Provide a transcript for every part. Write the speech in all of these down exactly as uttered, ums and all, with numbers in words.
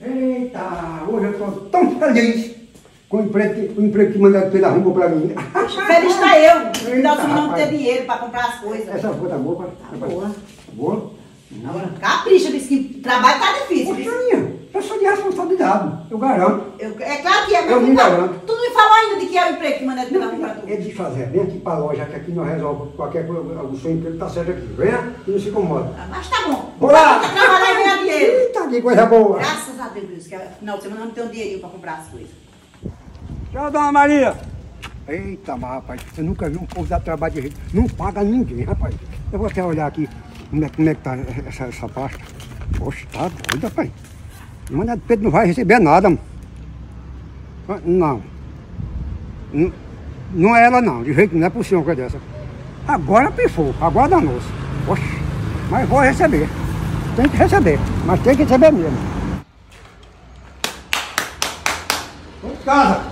Eita, hoje eu estou tão feliz com o emprego que, o emprego que mandaram pela rua pra mim. Feliz está eu. Final de semana não ter dinheiro para comprar as coisas. Essa rua tá boa, pai? Tá boa. Boa? Agora, capricha, disse que trabalho tá difícil. Poxa, eu sou de responsabilidade, eu garanto. Eu, é claro que é, Eu me mas garanto. tu não me falou ainda de que é o emprego que mandaram pela rua pra tu. É de fazer, vem aqui pra loja, que aqui nós resolvemos qualquer coisa, o seu emprego tá certo aqui. Venha e não se incomoda. Mas tá bom. Olá! Vai trabalhar e ganhar dinheiro. Eita, que coisa boa! Graças a Deus, que final de semana não tem um dinheirinho para comprar as coisas. Tchau, dona Maria! Eita, mas rapaz, você nunca viu um povo dar trabalho de jeito. Não paga ninguém, rapaz. Eu vou até olhar aqui como é, como é que tá essa, essa pasta. Poxa, tá doido, rapaz. O mandado de Pedro não vai receber nada, mano. Não. Não, não é ela não, de jeito não é possível uma coisa dessa. Agora pifou, agora danou-se. Poxa, mas vou receber. Tem que receber, mas tem que receber mesmo. Vamos de casa.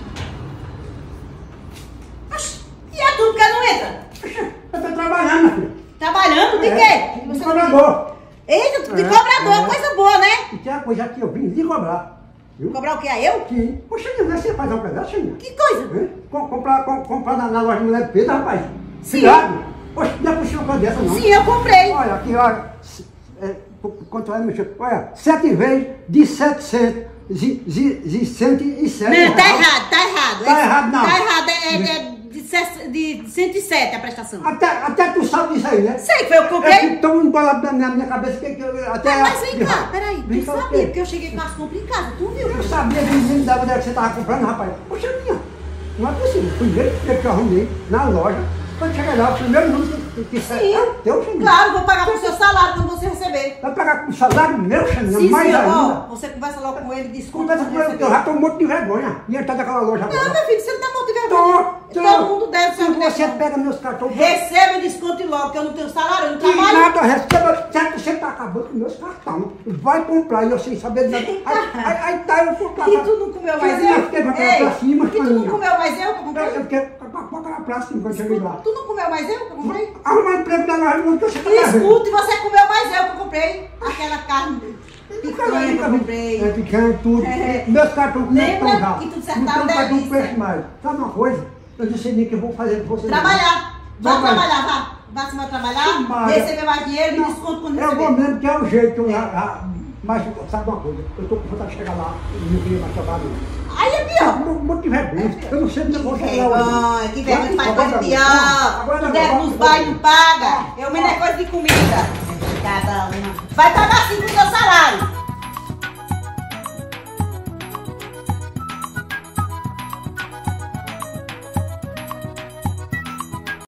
E é tu que não entra? Eu tô trabalhando, minha filha. Trabalhando? De É, quê? de Você cobrador. Eita, de É, cobrador, é. coisa boa, né? E tem a coisa que eu vim lhe cobrar. Viu? Cobrar o que? É eu? Sim. Poxa, não é você faz um pedaço, Xaninha? Que coisa? Hein? Com- Comprar, com- comprar na, na loja de mulher de Pedro, rapaz. Sim. Cuidado. Poxa, não é possível uma coisa dessa, não. Sim, eu comprei. Olha, aqui, olha. se- É, qu- quanto é, meu filho? Olha, sete vezes de setecentos e cento e sete. Não, tá errado, tá errado. Tá É- errado, não. Tá errado, é, é- é de, ses- de cento e sete a prestação. Até, até tu sabe disso aí, né? Sei que foi eu que É comprei. que tão embolado na minha, na minha cabeça que, que eu até... Ah, mas vem cá, peraí, Vem tu cá o sabia, quê? porque eu cheguei com as compras em casa, tu viu? Eu sabia que ninguém dava onde é que você estava comprando, rapaz. Poxa, minha, não é possível. O primeiro emprego que eu arrumei na loja, quando chegar lá, o primeiro número que, que Sim, é teu, Xaninha. claro, vou pagar com o seu salário quando você receber. Vai pagar com o salário meu, Xaninha, Sim, mais senhor, ainda. ó, você conversa logo com ele, desculpa. Conversa com ele, que eu já estou morto de vergonha. E ele está daquela loja agora. Não, meu filho, você não tá morto de vergonha. Tô, tô. Todo mundo deve Se saber. você pega meus cartões... Receba desconto logo, que eu não tenho salário, eu não Que trabalho. nada, receba, certo, você está acabando com meus cartões. Vai comprar e eu sem saber de nada. Aí, aí, aí tá, eu vou comprar. E tu não comeu mais Xaninha, eu? fiquei pra Ei, pra cima, e tu não Xaninha. comeu mais eu que eu Eu comprei? fiquei pra pra cima quando cheguei lá. Tu não comeu mais eu que eu comprei? Arrumar emprego na loja, não tô você tá fazendo. Escuta, e você comeu mais eu que eu comprei. Aquela carne picanha que eu comprei. É picanha, tudo. É. Meus cartões como é que Lembra estão já? que tu dissertava Não tem cartão delícia. peixe mais. Sabe uma coisa? Eu disse nem que eu vou fazer com você. Trabalhar. Vá Trabalhar. trabalhar, vá. Vá se vai trabalhar, Maria. receber mais dinheiro e desconto quando Eu vou receber. mesmo, que é o jeito. Eu, já- já- mas sabe uma coisa? Eu tô com vontade de chegar lá e não queria mais trabalhar. Aí é pior. Um monte de vergonha. Eu não sei onde eu vou Que chegar lá. vergonha, que vergonha, tu faz Agora coisa não. pior. Agora Tu não. deve Agora nos não. vai e não paga. Eu me é coisa de comida. Cada uma. Vai pagar sim com o seu salário.